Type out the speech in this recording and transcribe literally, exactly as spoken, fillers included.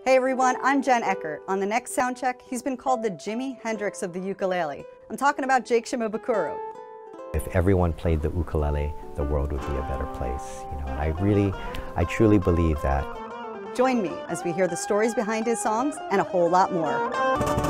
Hey everyone, I'm Jen Eckert. On the next Soundcheck, he's been called the Jimi Hendrix of the ukulele. I'm talking about Jake Shimabukuro. If everyone played the ukulele, the world would be a better place. You know, and I really, I truly believe that. Join me as we hear the stories behind his songs and a whole lot more.